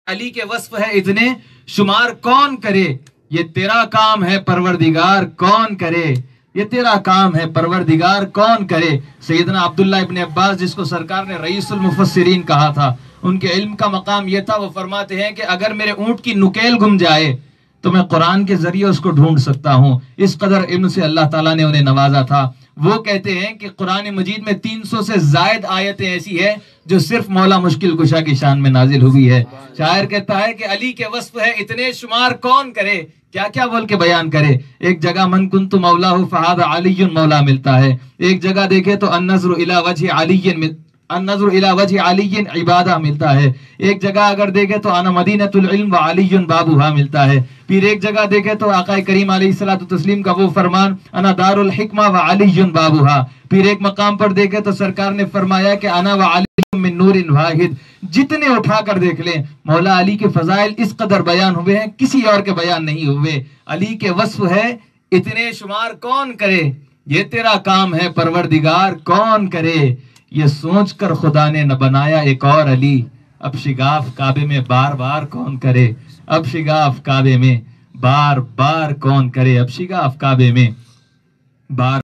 علی کے وصف ہے اتنے شمار کون کرے، یہ تیرا کام ہے پروردگار کون کرے، یہ تیرا کام ہے پروردگار کون کرے۔ سیدنا عبداللہ ابن عباس جس کو سرکار نے رئیس المفسرین کہا تھا، ان کے علم کا مقام یہ تھا، وہ فرماتے ہیں کہ اگر میرے اونٹ کی نکیل گم جائے تو میں قرآن کے ذریعے اس کو ڈھونڈ سکتا ہوں، اس قدر علم سے اللہ تعالیٰ نے انہیں نوازا تھا۔ وہ کہتے ہیں کہ قرآن مجید میں 300 سے زائد آیتیں ایسی ہیں جو صرف مولا مشکل کشا کی شان میں نازل ہوئی ہے۔ شاعر کہتا ہے کہ علی کے وصف ہے اتنے شمار کون کرے، کیا کیا بول کے بیان کرے۔ ایک جگہ من کنت مولاہ فہذا علی مولا ملتا ہے، ایک جگہ دیکھے تو النظر الی وجہ علی النظر الی وجہ علی عبادہ ملتا ہے، ایک جگہ اگر دیکھے تو انا مدینۃ العلم وعلی بابھا ملتا ہے، پھر ایک جگہ دیکھے تو آقا کریم علیہ الصلوۃ والتسلیم کا وہ فرمان انا دار الحکمہ وعلی بابھا، پھر ایک مقام پر دیکھے تو سرکار نے فرمایا کہ انا وعلی من نور واحد۔ جتنے اٹھا کر دیکھ لیں مولا علی کے فضائل اس قدر بیان ہوئے ہیں، کسی اور کے بیان نہیں ہوئے۔ علی کے وصف ہے اتنے شمار کون کرے، یہ تیرا کام ہے پروردگار کون کرے۔ یہ سوچ کر خدا نے نہ بنایا ایک اور علی، اب شگاف کعبے میں بار بار کون کرے، اب شگاف کعبے میں بار بار کون کرے، اب شگاف کعبے میں بار